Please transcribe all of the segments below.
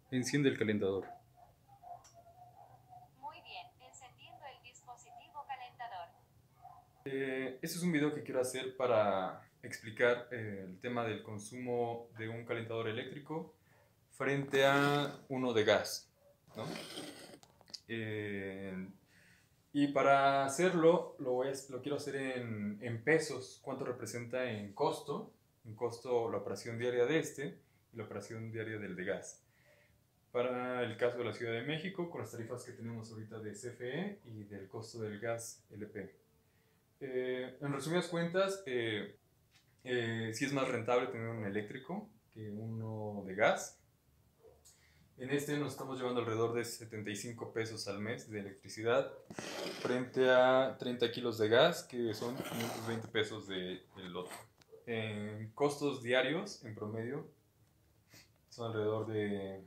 Enciende el calentador. Muy bien, encendiendo el dispositivo calentador. Este es un video que quiero hacer para explicar el tema del consumo de un calentador eléctrico frente a uno de gas, ¿no? Eh, y para hacerlo, lo quiero hacer en pesos, cuánto representa en costo la operación diaria de este y la operación diaria del de gas. Para el caso de la Ciudad de México, con las tarifas que tenemos ahorita de CFE y del costo del gas LP. En resumidas cuentas, sí es más rentable tener un eléctrico que uno de gas. En este nos estamos llevando alrededor de 75 pesos al mes de electricidad frente a 30 kilos de gas, que son 520 pesos del otro. En costos diarios, en promedio, son alrededor de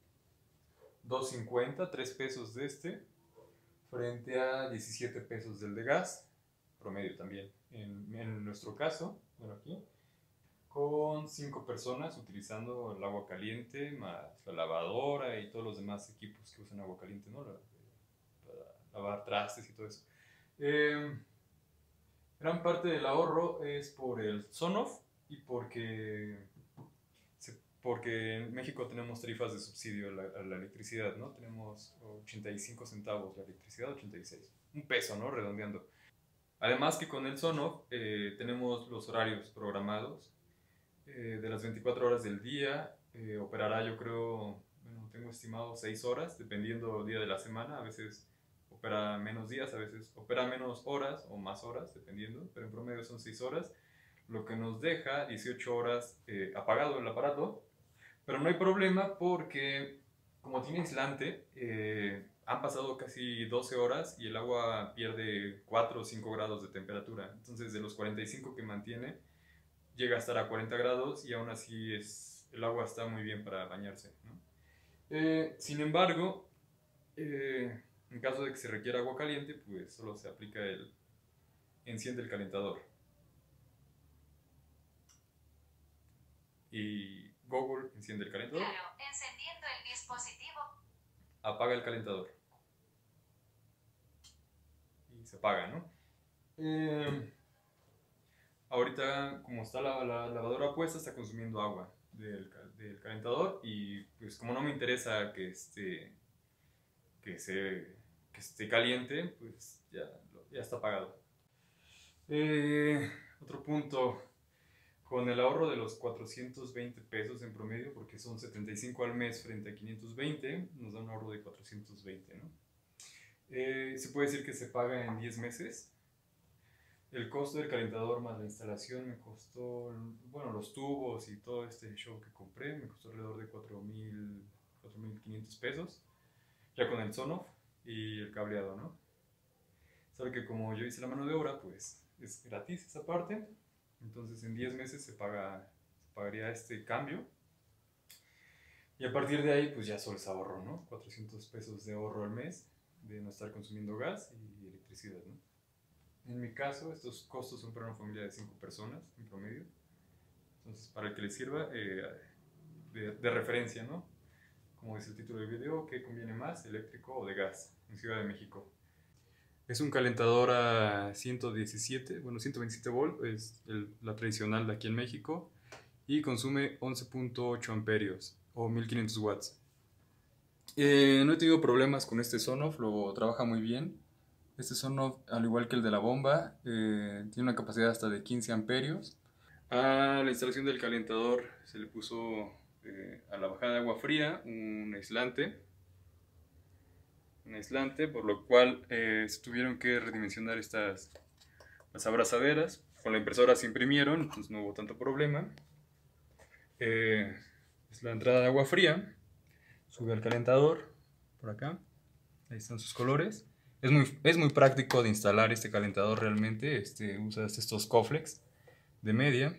2.50, 3 pesos de este, frente a 17 pesos del de gas, promedio también. En nuestro caso, bueno, aquí, con 5 personas utilizando el agua caliente, más la lavadora y todos los demás equipos que usan agua caliente, ¿no? Para lavar trastes y todo eso. Eh, Gran parte del ahorro es por el SONOF y porque en México tenemos tarifas de subsidio a la electricidad, ¿no? Tenemos 85 centavos la electricidad, 86. Un peso, ¿no? Redondeando. Además que con el SONOF tenemos los horarios programados de las 24 horas del día. Operará, yo creo, bueno, tengo estimado 6 horas, dependiendo del día de la semana. A veces opera menos días, a veces opera menos horas o más horas, dependiendo, pero en promedio son 6 horas, lo que nos deja 18 horas apagado el aparato, pero no hay problema porque como tiene aislante, han pasado casi 12 horas y el agua pierde 4 o 5 grados de temperatura. Entonces de los 45 que mantiene, llega a estar a 40 grados y aún así el agua está muy bien para bañarse, ¿no? Sin embargo, en caso de que se requiera agua caliente, pues solo se aplica enciende el calentador. Y Google enciende el calentador, Claro, encendiendo el dispositivo. apaga el calentador y se apaga, ¿no? Eh, Ahorita, como está la lavadora puesta, está consumiendo agua del calentador y pues como no me interesa que, se, que esté caliente, pues ya está apagado. Otro punto, con el ahorro de los 420 pesos en promedio, porque son 75 al mes frente a 520, nos da un ahorro de 420, ¿no? Se puede decir que se paga en 10 meses. El costo del calentador más la instalación me costó, bueno, los tubos y todo este show que compré, me costó alrededor de 4.500 pesos, ya con el Sonoff y el cableado, ¿no? Solo que como yo hice la mano de obra, pues es gratis esa parte, entonces en 10 meses se pagaría este cambio y a partir de ahí pues ya solo es ahorro, ¿no? 400 pesos de ahorro al mes de no estar consumiendo gas y electricidad, ¿no? En mi caso, estos costos son para una familia de 5 personas en promedio. Entonces, para el que les sirva de referencia, ¿no? Como dice el título del video, ¿qué conviene más, eléctrico o de gas en Ciudad de México? Es un calentador a 117, bueno, 127 volt, es la tradicional de aquí en México, y consume 11.8 amperios o 1500 watts. No he tenido problemas con este Sonoff, lo trabaja muy bien. Este Sonoff, al igual que el de la bomba, tiene una capacidad hasta de 15 amperios. A la instalación del calentador se le puso a la bajada de agua fría un aislante, por lo cual se tuvieron que redimensionar las abrazaderas. Con la impresora se imprimieron, entonces no hubo tanto problema. Es la entrada de agua fría, sube al calentador, por acá, ahí están sus colores. Es muy práctico de instalar este calentador realmente, usas estos coflex de media.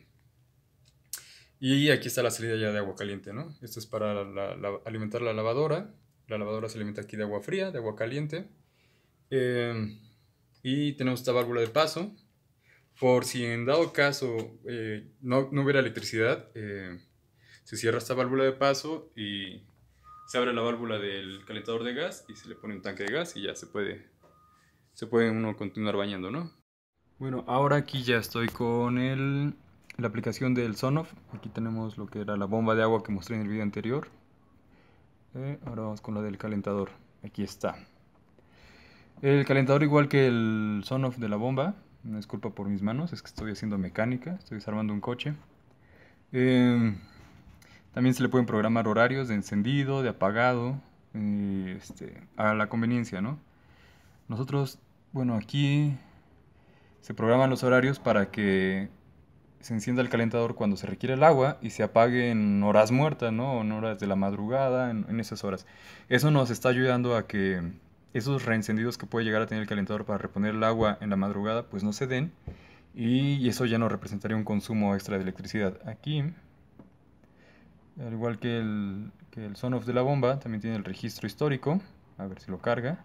Y aquí está la salida ya de agua caliente, ¿no? Esto es para alimentar la lavadora. La lavadora se alimenta aquí de agua fría, de agua caliente. Eh, y tenemos esta válvula de paso. Por si en dado caso no hubiera electricidad, se cierra esta válvula de paso y Se abre la válvula del calentador de gas y se le pone un tanque de gas y ya se puede uno continuar bañando, ¿no? Bueno, ahora aquí ya estoy con la aplicación del Sonoff. Aquí tenemos lo que era la bomba de agua que mostré en el video anterior. Ahora vamos con la del calentador. Aquí está. El calentador, igual que el Sonoff de la bomba, no es culpa por mis manos, es que estoy haciendo mecánica, estoy desarmando un coche. Eh, También se le pueden programar horarios de encendido, de apagado, a la conveniencia, ¿no? Nosotros, bueno, aquí se programan los horarios para que se encienda el calentador cuando se requiere el agua y se apague en horas muertas, ¿no? En horas de la madrugada, en esas horas. Eso nos está ayudando a que esos reencendidos que puede llegar a tener el calentador para reponer el agua en la madrugada, pues no se den. Y eso ya no representaría un consumo extra de electricidad. Aquí, al igual que el Sonoff de la bomba, también tiene el registro histórico. A ver si lo carga.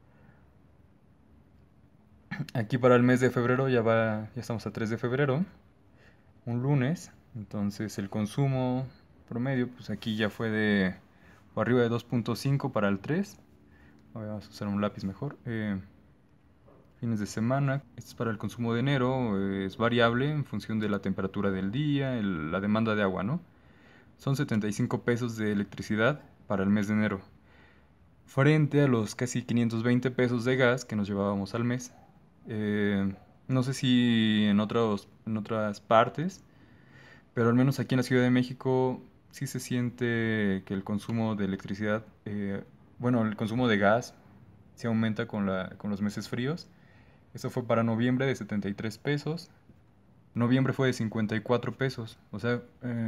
Aquí para el mes de febrero ya estamos a 3 de febrero, un lunes. Entonces el consumo promedio, pues aquí ya fue de o arriba de 2.5 para el 3. Vamos a usar un lápiz mejor. Fines de semana, esto es para el consumo de enero, es variable en función de la temperatura del día, la demanda de agua, ¿no? Son 75 pesos de electricidad para el mes de enero, frente a los casi 520 pesos de gas que nos llevábamos al mes. No sé si en otras partes, pero al menos aquí en la Ciudad de México sí se siente que el consumo de electricidad, bueno, el consumo de gas se aumenta con los meses fríos. Eso fue para noviembre de 73 pesos. Noviembre fue de 54 pesos. O sea,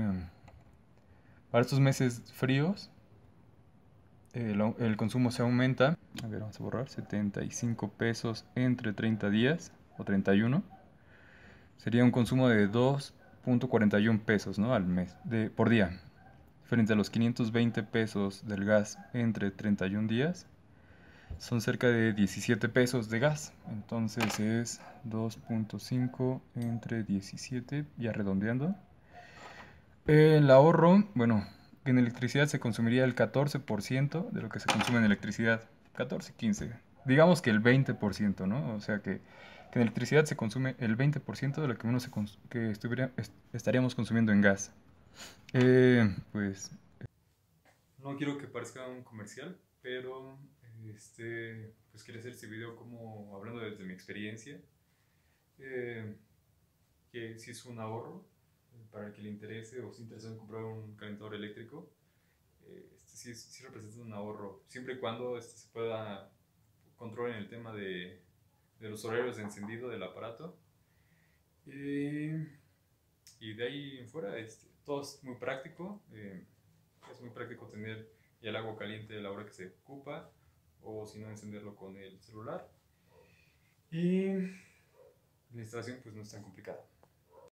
para estos meses fríos, el consumo se aumenta. A ver, vamos a borrar. 75 pesos entre 30 días o 31. Sería un consumo de 2.41 pesos, ¿no? Al mes, por día. Frente a los 520 pesos del gas entre 31 días, son cerca de 17 pesos de gas. Entonces es 2.5 entre 17, ya redondeando. El ahorro, bueno, en electricidad se consumiría el 14% de lo que se consume en electricidad. 14, 15. Digamos que el 20%, ¿no? O sea que en electricidad se consume el 20% de lo que estaríamos consumiendo en gas. Pues no quiero que parezca un comercial, pero pues quería hacer este video como hablando desde mi experiencia, eh, que si es un ahorro para el que le interese o se interesa en comprar un calentador eléctrico, sí representa un ahorro, siempre y cuando se pueda controlar en el tema de los horarios de encendido del aparato. Y de ahí en fuera, todo es muy práctico. Es muy práctico tener ya el agua caliente a la hora que se ocupa, o si no, encenderlo con el celular. Y la instalación pues no es tan complicada.